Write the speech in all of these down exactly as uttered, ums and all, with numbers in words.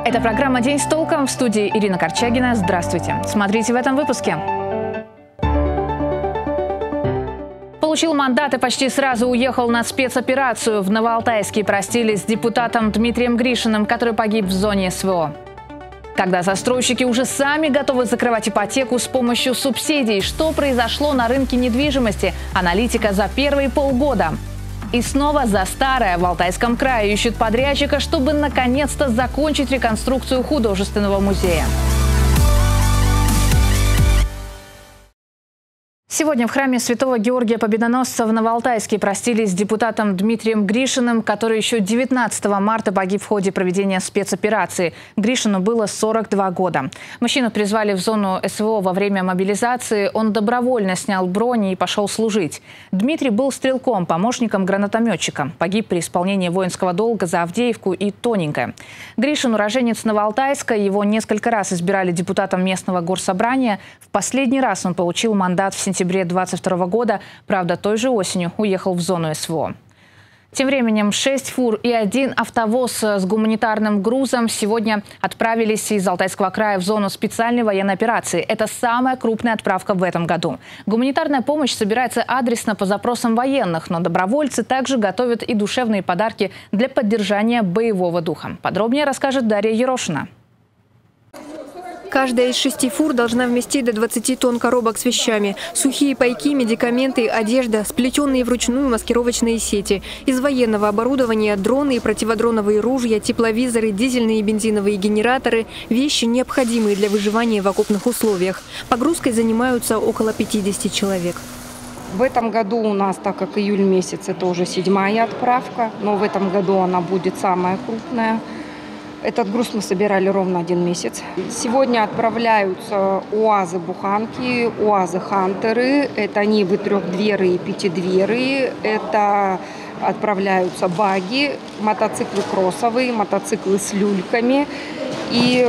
Это программа «День с толком», в студии Ирина Корчагина. Здравствуйте. Смотрите в этом выпуске. Получил мандат и почти сразу уехал на спецоперацию. В Новоалтайске простились с депутатом Дмитрием Гришиным, который погиб в зоне СВО. Когда застройщики уже сами готовы закрывать ипотеку с помощью субсидий. Что произошло на рынке недвижимости? Аналитика за первые полгода. И снова за старое. В Алтайском крае ищут подрядчика, чтобы наконец-то закончить реконструкцию художественного музея. Сегодня в храме Святого Георгия Победоносца в Новоалтайске простились с депутатом Дмитрием Гришиным, который еще девятнадцатого марта погиб в ходе проведения спецоперации. Гришину было сорок два года. Мужчину призвали в зону СВО во время мобилизации. Он добровольно снял брони и пошел служить. Дмитрий был стрелком, помощником гранатометчика. Погиб при исполнении воинского долга за Авдеевку и Тоненькое. Гришин уроженец Новоалтайска. Его несколько раз избирали депутатом местного горсобрания. В последний раз он получил мандат в сентябре две тысячи двадцать второго года, правда, той же осенью уехал в зону СВО. Тем временем шесть фур и один автовоз с гуманитарным грузом сегодня отправились из Алтайского края в зону специальной военной операции. Это самая крупная отправка в этом году. Гуманитарная помощь собирается адресно по запросам военных, но добровольцы также готовят и душевные подарки для поддержания боевого духа. Подробнее расскажет Дарья Ерошина. Каждая из шести фур должна вместить до двадцати тонн коробок с вещами. Сухие пайки, медикаменты, одежда, сплетенные вручную маскировочные сети. Из военного оборудования дроны и противодроновые ружья, тепловизоры, дизельные и бензиновые генераторы – вещи, необходимые для выживания в окопных условиях. Погрузкой занимаются около пятидесяти человек. В этом году у нас, так как июль месяц, это уже седьмая отправка, но в этом году она будет самая крупная. Этот груз мы собирали ровно один месяц. Сегодня отправляются УАЗы-буханки, УАЗы-хантеры. Это Нивы трехдверы и пятидверы. Это отправляются баги, мотоциклы кроссовые, мотоциклы с люльками и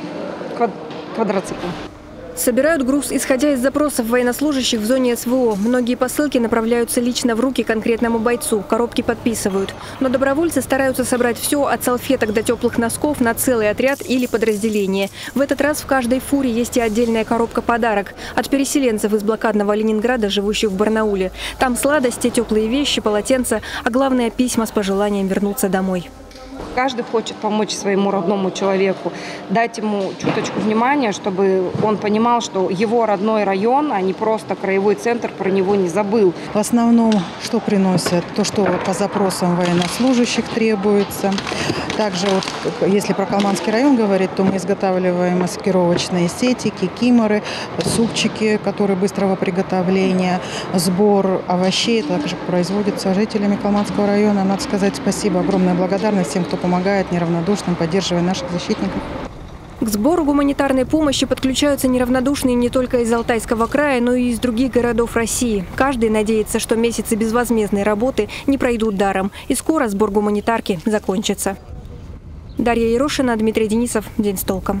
квадроциклы. Собирают груз, исходя из запросов военнослужащих в зоне СВО. Многие посылки направляются лично в руки конкретному бойцу. Коробки подписывают. Но добровольцы стараются собрать все от салфеток до теплых носков на целый отряд или подразделение. В этот раз в каждой фуре есть и отдельная коробка-подарок от переселенцев из блокадного Ленинграда, живущих в Барнауле. Там сладости, теплые вещи, полотенца, а главное – письма с пожеланием вернуться домой. Каждый хочет помочь своему родному человеку, дать ему чуточку внимания, чтобы он понимал, что его родной район, а не просто краевой центр, про него не забыл. В основном, что приносят? То, что по запросам военнослужащих требуется. Также, вот, если про Калманский район говорить, то мы изготавливаем маскировочные сети, кикиморы, супчики, которые быстрого приготовления, сбор овощей также производится жителями Калманского района. Надо сказать спасибо, огромная благодарность всем, кто помогает неравнодушным, поддерживая наших защитников. К сбору гуманитарной помощи подключаются неравнодушные не только из Алтайского края, но и из других городов России. Каждый надеется, что месяцы безвозмездной работы не пройдут даром, и скоро сбор гуманитарки закончится. Дарья Ерошина, Дмитрий Денисов. День с толком.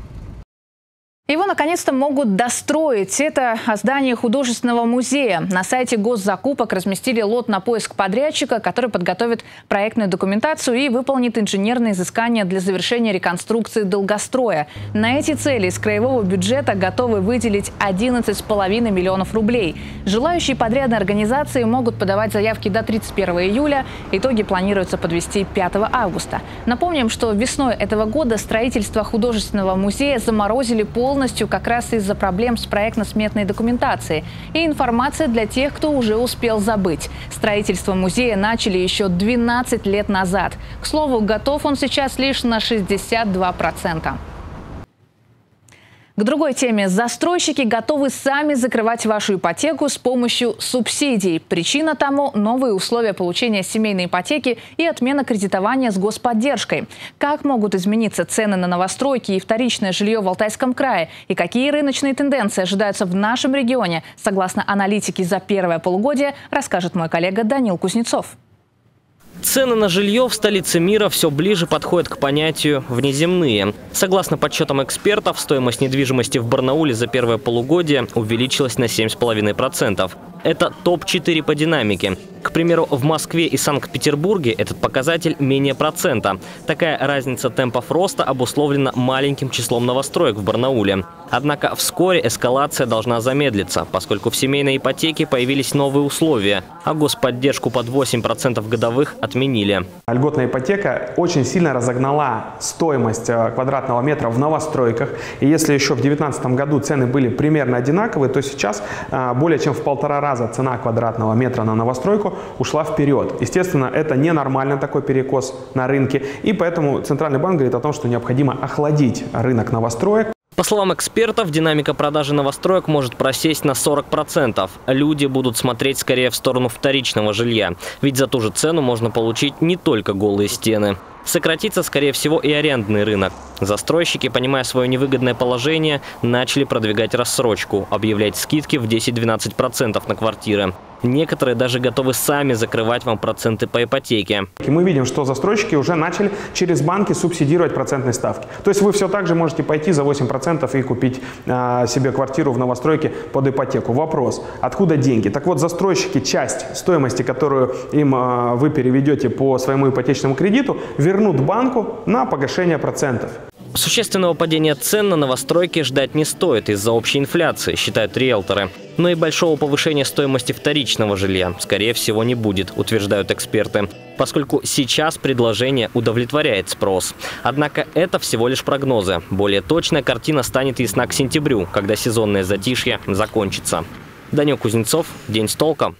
Его наконец-то могут достроить. Это здание художественного музея. На сайте госзакупок разместили лот на поиск подрядчика, который подготовит проектную документацию и выполнит инженерные изыскания для завершения реконструкции долгостроя. На эти цели из краевого бюджета готовы выделить одиннадцать с половиной миллионов рублей. Желающие подрядные организации могут подавать заявки до тридцать первого июля. Итоги планируется подвести пятого августа. Напомним, что весной этого года строительство художественного музея заморозили полностью как раз из-за проблем с проектно-сметной документацией. И информация для тех, кто уже успел забыть. Строительство музея начали еще двенадцать лет назад. К слову, готов он сейчас лишь на шестьдесят два процента. К другой теме. Застройщики готовы сами закрывать вашу ипотеку с помощью субсидий. Причина тому – новые условия получения семейной ипотеки и отмена кредитования с господдержкой. Как могут измениться цены на новостройки и вторичное жилье в Алтайском крае? И какие рыночные тенденции ожидаются в нашем регионе? Согласно аналитике за первое полугодие, расскажет мой коллега Данил Кузнецов. Цены на жилье в столице мира все ближе подходят к понятию «внеземные». Согласно подсчетам экспертов, стоимость недвижимости в Барнауле за первое полугодие увеличилась на семь с половиной процентов. Это топ четыре по динамике. К примеру, в Москве и Санкт-Петербурге этот показатель менее процента. Такая разница темпов роста обусловлена маленьким числом новостроек в Барнауле. Однако вскоре эскалация должна замедлиться, поскольку в семейной ипотеке появились новые условия, а господдержку под восемь процентов годовых отменили. Льготная ипотека очень сильно разогнала стоимость квадратного метра в новостройках. И если еще в две тысячи девятнадцатом году цены были примерно одинаковые, то сейчас более чем в полтора раза цена квадратного метра на новостройку ушла вперед. Естественно, это ненормально, такой перекос на рынке. И поэтому Центральный банк говорит о том, что необходимо охладить рынок новостроек. По словам экспертов, динамика продажи новостроек может просесть на сорок процентов. Люди будут смотреть скорее в сторону вторичного жилья, ведь за ту же цену можно получить не только голые стены. Сократится, скорее всего, и арендный рынок. Застройщики, понимая свое невыгодное положение, начали продвигать рассрочку, объявлять скидки в десять-двенадцать процентов на квартиры. Некоторые даже готовы сами закрывать вам проценты по ипотеке. И мы видим, что застройщики уже начали через банки субсидировать процентные ставки. То есть вы все так же можете пойти за восемь процентов и купить э, себе квартиру в новостройке под ипотеку. Вопрос, откуда деньги? Так вот, застройщики часть стоимости, которую им э, вы переведете по своему ипотечному кредиту, вернут банку на погашение процентов. Существенного падения цен на новостройки ждать не стоит из-за общей инфляции, считают риэлторы. Но и большого повышения стоимости вторичного жилья, скорее всего, не будет, утверждают эксперты, поскольку сейчас предложение удовлетворяет спрос. Однако это всего лишь прогнозы. Более точная картина станет ясна к сентябрю, когда сезонное затишье закончится. Данил Кузнецов, День с толком.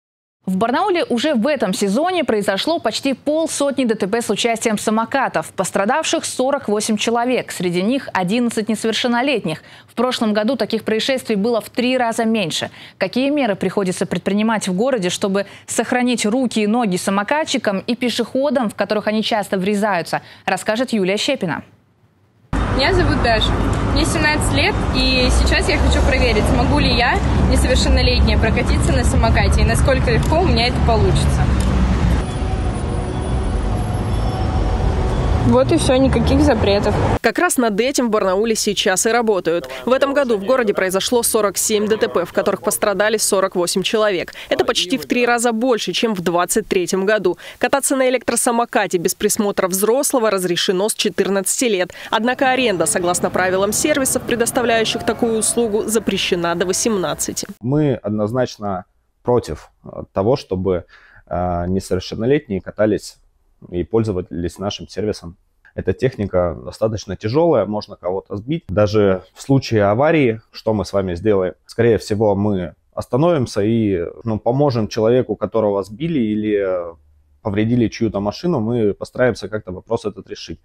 В Барнауле уже в этом сезоне произошло почти полсотни ДТП с участием самокатов. Пострадавших сорок восемь человек, среди них одиннадцать несовершеннолетних. В прошлом году таких происшествий было в три раза меньше. Какие меры приходится предпринимать в городе, чтобы сохранить руки и ноги самокатчикам и пешеходам, в которых они часто врезаются, расскажет Юлия Щепина. Меня зовут Даша. Мне семнадцать лет, и сейчас я хочу проверить, смогу ли я, несовершеннолетняя, прокатиться на самокате, и насколько легко у меня это получится. Вот и все, никаких запретов. Как раз над этим в Барнауле сейчас и работают. В этом году в городе произошло сорок семь ДТП, в которых пострадали сорок восемь человек. Это почти в три раза больше, чем в двадцать третьем году. Кататься на электросамокате без присмотра взрослого разрешено с четырнадцати лет. Однако аренда, согласно правилам сервисов, предоставляющих такую услугу, запрещена до восемнадцати. Мы однозначно против того, чтобы э, несовершеннолетние катались и пользовались нашим сервисом. Эта техника достаточно тяжелая, можно кого-то сбить. Даже в случае аварии, что мы с вами сделаем? Скорее всего, мы остановимся и ну, поможем человеку, которого сбили или повредили чью-то машину, мы постараемся как-то вопрос этот решить.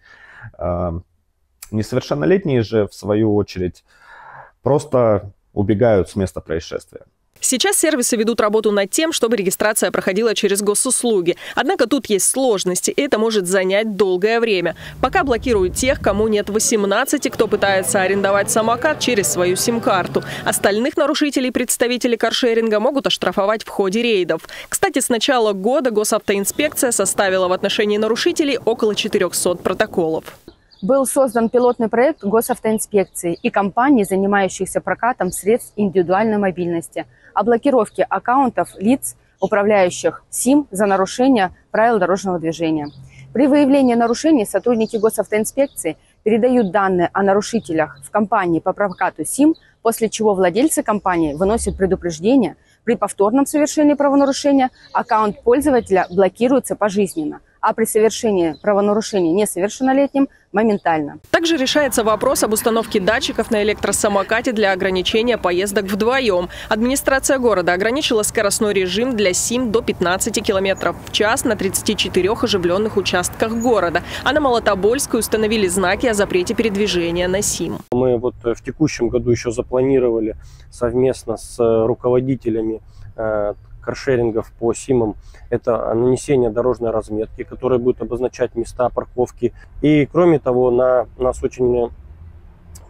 Несовершеннолетние же, в свою очередь, просто убегают с места происшествия. Сейчас сервисы ведут работу над тем, чтобы регистрация проходила через госуслуги. Однако тут есть сложности, и это может занять долгое время. Пока блокируют тех, кому нет восемнадцати, кто пытается арендовать самокат через свою сим-карту. Остальных нарушителей представители каршеринга могут оштрафовать в ходе рейдов. Кстати, с начала года госавтоинспекция составила в отношении нарушителей около четырёхсот протоколов. Был создан пилотный проект госавтоинспекции и компаний, занимающихся прокатом средств индивидуальной мобильности, о блокировке аккаунтов лиц, управляющих СИМ, за нарушение правил дорожного движения. При выявлении нарушений сотрудники госавтоинспекции передают данные о нарушителях в компании по прокату СИМ, после чего владельцы компании выносят предупреждение. При повторном совершении правонарушения аккаунт пользователя блокируется пожизненно, а при совершении правонарушения несовершеннолетним – моментально. Также решается вопрос об установке датчиков на электросамокате для ограничения поездок вдвоем. Администрация города ограничила скоростной режим для СИМ до пятнадцати километров в час на тридцати четырёх оживленных участках города. А на Молотобольской установили знаки о запрете передвижения на СИМ. Мы вот в текущем году еще запланировали совместно с руководителями э, каршерингов по СИМам это нанесение дорожной разметки, которая будет обозначать места парковки. И кроме того, на нас очень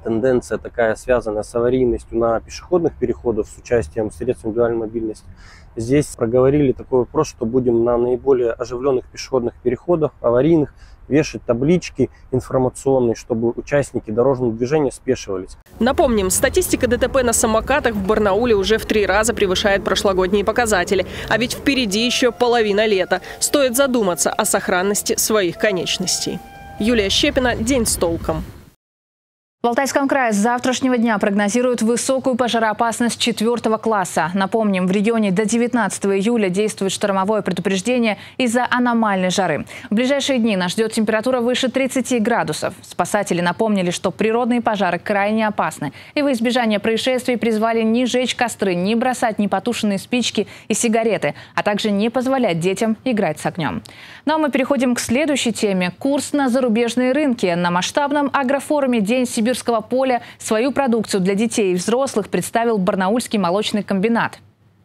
тенденция такая, связанная с аварийностью на пешеходных переходах с участием средств индивидуальной мобильности. Здесь проговорили такой вопрос, что будем на наиболее оживленных пешеходных переходах, аварийных, вешать таблички информационные, чтобы участники дорожного движения спешивались. Напомним, статистика ДТП на самокатах в Барнауле уже в три раза превышает прошлогодние показатели. А ведь впереди еще половина лета. Стоит задуматься о сохранности своих конечностей. Юлия Щепина, «День с толком». В Алтайском крае с завтрашнего дня прогнозируют высокую пожароопасность четвертого класса. Напомним, в регионе до девятнадцатого июля действует штормовое предупреждение из-за аномальной жары. В ближайшие дни нас ждет температура выше тридцати градусов. Спасатели напомнили, что природные пожары крайне опасны. И во избежание происшествий призвали не жечь костры, не бросать непотушенные спички и сигареты, а также не позволять детям играть с огнем. Ну а мы переходим к следующей теме. Курс на зарубежные рынки. На масштабном агрофоруме «День Сибирского поля» свою продукцию для детей и взрослых представил Барнаульский молочный комбинат.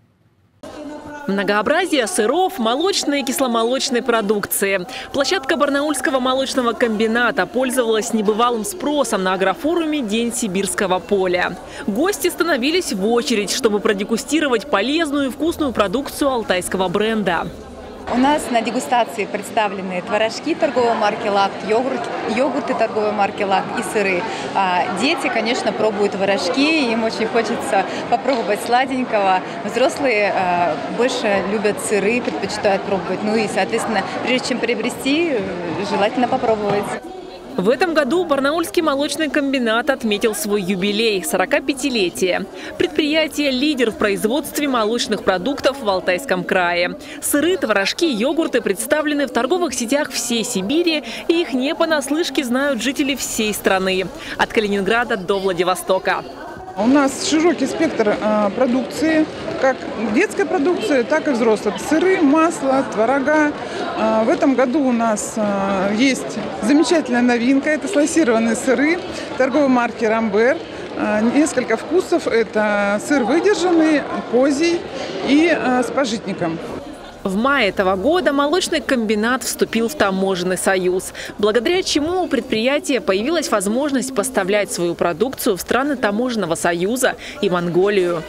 Многообразие сыров, молочной и кисломолочной продукции. Площадка Барнаульского молочного комбината пользовалась небывалым спросом на агрофоруме «День Сибирского поля». Гости становились в очередь, чтобы продегустировать полезную и вкусную продукцию алтайского бренда. У нас на дегустации представлены творожки торговой марки «Лакт», йогурт, йогурты торговой марки «Лакт» и сыры. А дети, конечно, пробуют творожки, им очень хочется попробовать сладенького. Взрослые а, больше любят сыры, предпочитают пробовать. Ну и, соответственно, прежде чем приобрести, желательно попробовать. В этом году Барнаульский молочный комбинат отметил свой юбилей – сорокапятилетие. Предприятие – лидер в производстве молочных продуктов в Алтайском крае. Сыры, творожки, йогурты представлены в торговых сетях всей Сибири, и их не понаслышке знают жители всей страны. От Калининграда до Владивостока. У нас широкий спектр э, продукции, как детской продукции, так и взрослой. Сыры, масло, творога. Э, в этом году у нас э, есть замечательная новинка. Это слайсированные сыры торговой марки «Рамбер». Э, несколько вкусов. Это сыр выдержанный, козий и э, с пажитником. В мае этого года молочный комбинат вступил в таможенный союз, благодаря чему у предприятия появилась возможность поставлять свою продукцию в страны таможенного союза и Монголию.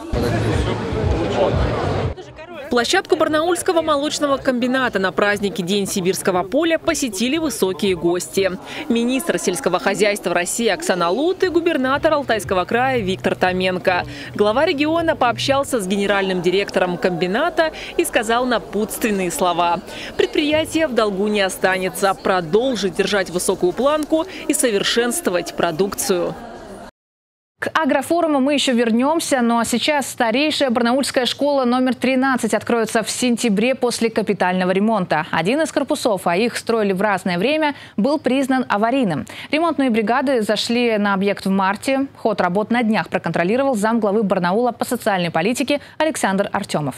Площадку Барнаульского молочного комбината на празднике «День Сибирского поля» посетили высокие гости. Министр сельского хозяйства России Оксана Лут и губернатор Алтайского края Виктор Томенко. Глава региона пообщался с генеральным директором комбината и сказал напутственные слова. Предприятие в долгу не останется, продолжит держать высокую планку и совершенствовать продукцию. К агрофоруму мы еще вернемся, но сейчас старейшая барнаульская школа номер тринадцать откроется в сентябре после капитального ремонта. Один из корпусов, а их строили в разное время, был признан аварийным. Ремонтные бригады зашли на объект в марте. Ход работ на днях проконтролировал замглавы Барнаула по социальной политике Александр Артемов.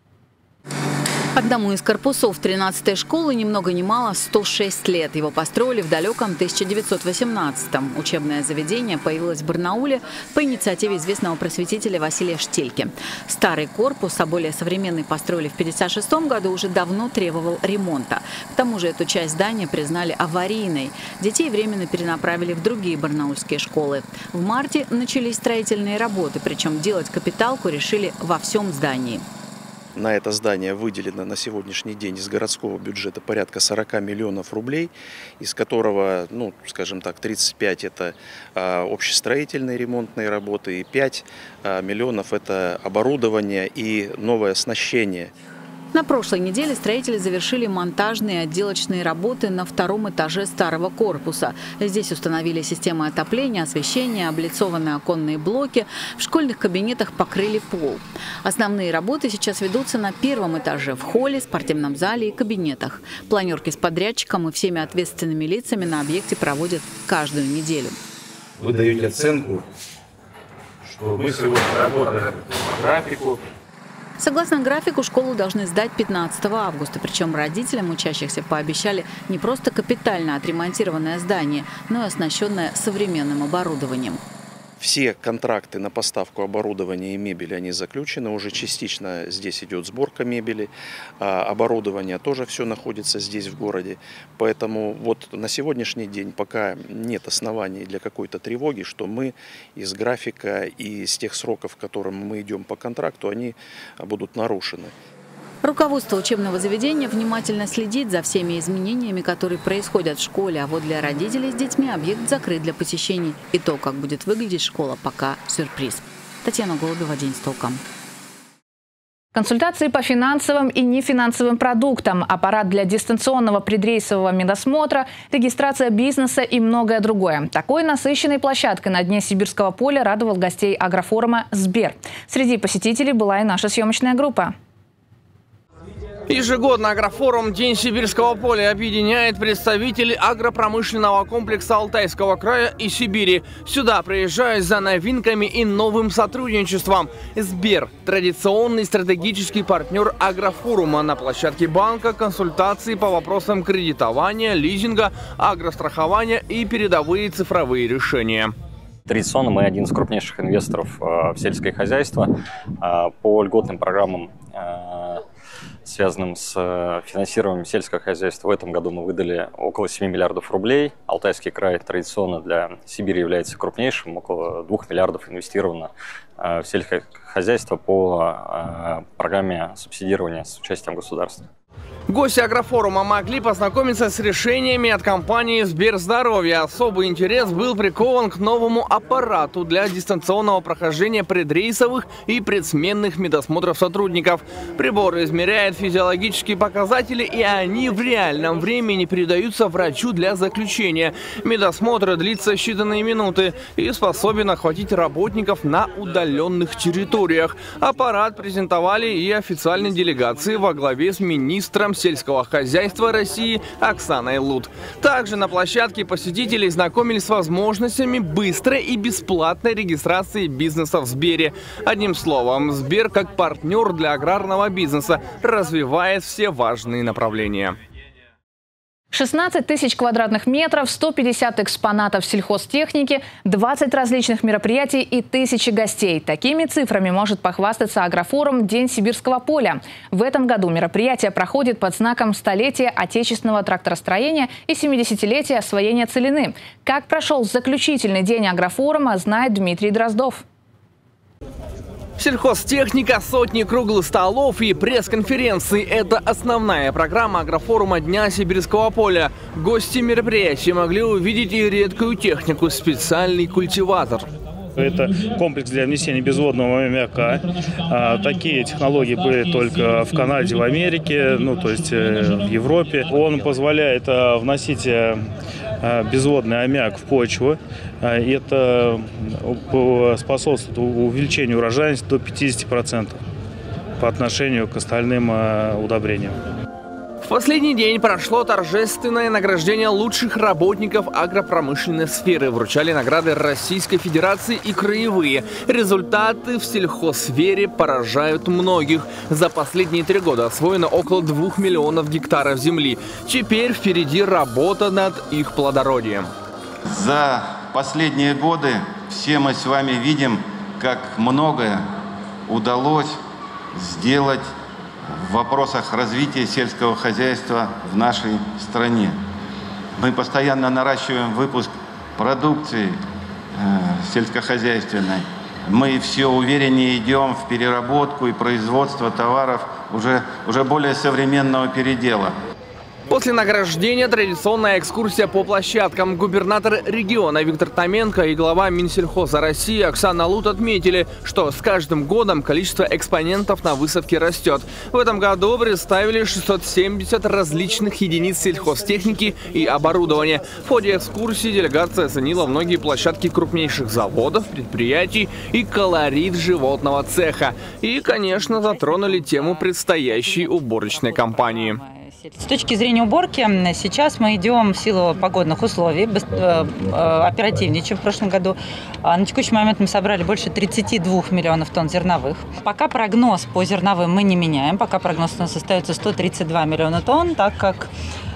Одному из корпусов тринадцатой школы ни много ни мало сто шесть лет. Его построили в далеком тысяча девятьсот восемнадцатом. Учебное заведение появилось в Барнауле по инициативе известного просветителя Василия Штельки. Старый корпус, а более современный построили в пятьдесят шестом году, уже давно требовал ремонта. К тому же эту часть здания признали аварийной. Детей временно перенаправили в другие барнаульские школы. В марте начались строительные работы, причем делать капиталку решили во всем здании. На это здание выделено на сегодняшний день из городского бюджета порядка сорока миллионов рублей, из которого, ну, скажем так, тридцать пять это а, общестроительные ремонтные работы и пять а, миллионов это оборудование и новое оснащение. На прошлой неделе строители завершили монтажные и отделочные работы на втором этаже старого корпуса. Здесь установили системы отопления, освещения, облицованные оконные блоки. В школьных кабинетах покрыли пол. Основные работы сейчас ведутся на первом этаже, в холле, спортивном зале и кабинетах. Планерки с подрядчиком и всеми ответственными лицами на объекте проводят каждую неделю. Вы даете оценку, что мы сегодня работаем по графику. Согласно графику, школу должны сдать пятнадцатого августа. Причем родителям учащихся пообещали не просто капитально отремонтированное здание, но и оснащенное современным оборудованием. Все контракты на поставку оборудования и мебели, они заключены. Уже частично здесь идет сборка мебели. А оборудование тоже все находится здесь в городе. Поэтому вот на сегодняшний день пока нет оснований для какой-то тревоги, что мы из графика и из тех сроков, к которым мы идем по контракту, они будут нарушены. Руководство учебного заведения внимательно следит за всеми изменениями, которые происходят в школе, а вот для родителей с детьми объект закрыт для посещений. И то, как будет выглядеть школа, пока сюрприз. Татьяна Голубева, День с толком. Консультации по финансовым и нефинансовым продуктам, аппарат для дистанционного предрейсового медосмотра, регистрация бизнеса и многое другое. Такой насыщенной площадкой на дне Сибирского поля радовал гостей агрофорума «Сбер». Среди посетителей была и наша съемочная группа. Ежегодно агрофорум «День Сибирского поля» объединяет представителей агропромышленного комплекса Алтайского края и Сибири. Сюда приезжают за новинками и новым сотрудничеством. Сбер – традиционный стратегический партнер агрофорума. На площадке банка консультации по вопросам кредитования, лизинга, агрострахования и передовые цифровые решения. Традиционно мы один из крупнейших инвесторов в сельское хозяйство. По льготным программам, связанным с финансированием сельского хозяйства, в этом году мы выдали около семи миллиардов рублей. Алтайский край традиционно для Сибири является крупнейшим. Около двух миллиардов инвестировано в сельское хозяйство по программе субсидирования с участием государства. Гости агрофорума могли познакомиться с решениями от компании «Сберздоровье». Особый интерес был прикован к новому аппарату для дистанционного прохождения предрейсовых и предсменных медосмотров сотрудников. Прибор измеряет физиологические показатели, и они в реальном времени передаются врачу для заключения. Медосмотр длится считанные минуты и способен охватить работников на удаленных территориях. Аппарат презентовали и официальной делегации во главе с министром сельского хозяйства России Оксаной Лут. Также на площадке посетители знакомились с возможностями быстрой и бесплатной регистрации бизнеса в Сбере. Одним словом, Сбер как партнер для аграрного бизнеса развивает все важные направления. шестнадцать тысяч квадратных метров, сто пятьдесят экспонатов сельхозтехники, двадцать различных мероприятий и тысячи гостей. Такими цифрами может похвастаться агрофорум «День Сибирского поля». В этом году мероприятие проходит под знаком столетия отечественного тракторостроения и семидесятилетия освоения целины. Как прошел заключительный день агрофорума, знает Дмитрий Дроздов. Сельхозтехника, сотни круглых столов и пресс-конференции – это основная программа агрофорума Дня Сибирского поля. Гости мероприятия могли увидеть и редкую технику – специальный культиватор. Это комплекс для внесения безводного аммиака. А, такие технологии были только в Канаде, в Америке, ну то есть в Европе. Он позволяет а, вносить а, безводный аммиак в почву. А, это способствует увеличению урожайности до пятидесяти процентов по отношению к остальным а, удобрениям. В последний день прошло торжественное награждение лучших работников агропромышленной сферы. Вручали награды Российской Федерации и краевые. Результаты в сельхозсфере поражают многих. За последние три года освоено около двух миллионов гектаров земли. Теперь впереди работа над их плодородием. За последние годы все мы с вами видим, как многое удалось сделать в вопросах развития сельского хозяйства в нашей стране. Мы постоянно наращиваем выпуск продукции э, сельскохозяйственной. Мы все увереннее идем в переработку и производство товаров уже, уже более современного передела. После награждения традиционная экскурсия по площадкам. Губернатор региона Виктор Томенко и глава Минсельхоза России Оксана Лут отметили, что с каждым годом количество экспонентов на выставке растет. В этом году представили шестьсот семьдесят различных единиц сельхозтехники и оборудования. В ходе экскурсии делегация оценила многие площадки крупнейших заводов, предприятий и колорит животного цеха. И, конечно, затронули тему предстоящей уборочной кампании. С точки зрения уборки, сейчас мы идем в силу погодных условий оперативнее, чем в прошлом году. На текущий момент мы собрали больше тридцати двух миллионов тонн зерновых. Пока прогноз по зерновым мы не меняем. Пока прогноз у нас остается сто тридцать два миллиона тонн, так как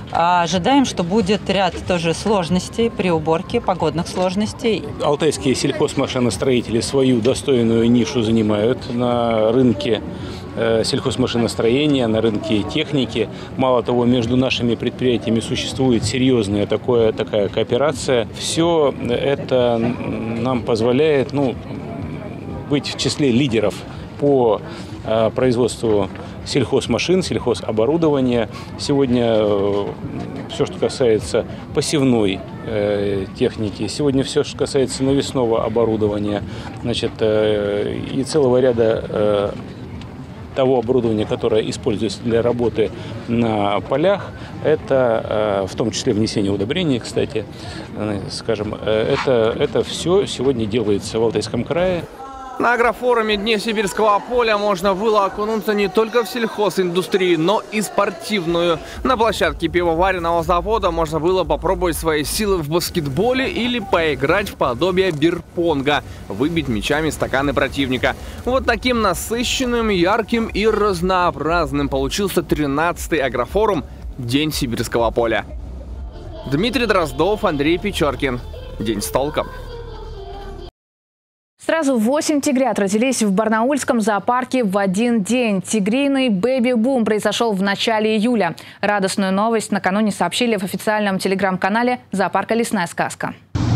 Ожидаем, что будет ряд тоже сложностей при уборке, погодных сложностей. Алтайские сельхозмашиностроители свою достойную нишу занимают на рынке сельхозмашиностроения, на рынке техники. Мало того, между нашими предприятиями существует серьезная такое, такая кооперация. Все это нам позволяет ну, быть в числе лидеров по э, производству сельхозмашин, сельхозоборудования. Сегодня э, все, что касается посевной э, техники, сегодня все, что касается навесного оборудования, значит, э, и целого ряда э, того оборудования, которое используется для работы на полях, это в том числе внесение удобрений, кстати, скажем, это, это все сегодня делается в Алтайском крае. На агрофоруме Дни Сибирского поля можно было окунуться не только в сельхозиндустрию, но и спортивную. На площадке пивоваренного завода можно было попробовать свои силы в баскетболе или поиграть в подобие бирпонга, выбить мячами стаканы противника. Вот таким насыщенным, ярким и разнообразным получился тринадцатый агрофорум День Сибирского поля. Дмитрий Дроздов, Андрей Печоркин. День с толком. Сразу восемь тигрят родились в барнаульском зоопарке в один день. Тигриный бэби-бум произошел в начале июля. Радостную новость накануне сообщили в официальном телеграм-канале зоопарка «Лесная сказка».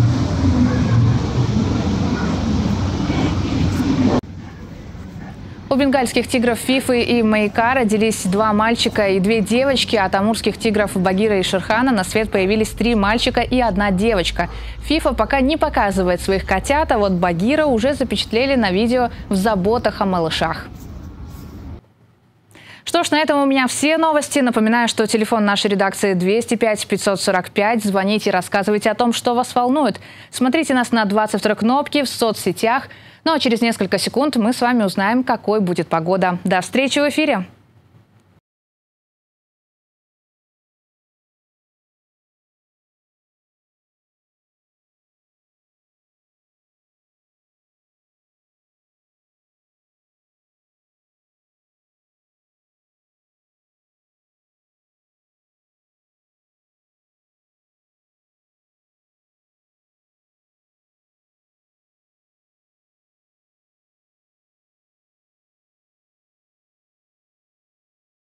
У бенгальских тигров Фифы и Маяка родились два мальчика и две девочки. От амурских тигров Багира и Шерхана на свет появились три мальчика и одна девочка. Фифа пока не показывает своих котят, а вот Багира уже запечатлели на видео в заботах о малышах. Что ж, на этом у меня все новости. Напоминаю, что телефон нашей редакции двести пять пятьсот сорок пять. Звоните и рассказывайте о том, что вас волнует. Смотрите нас на двадцать второй кнопке в соцсетях. Ну а через несколько секунд мы с вами узнаем, какой будет погода. До встречи в эфире!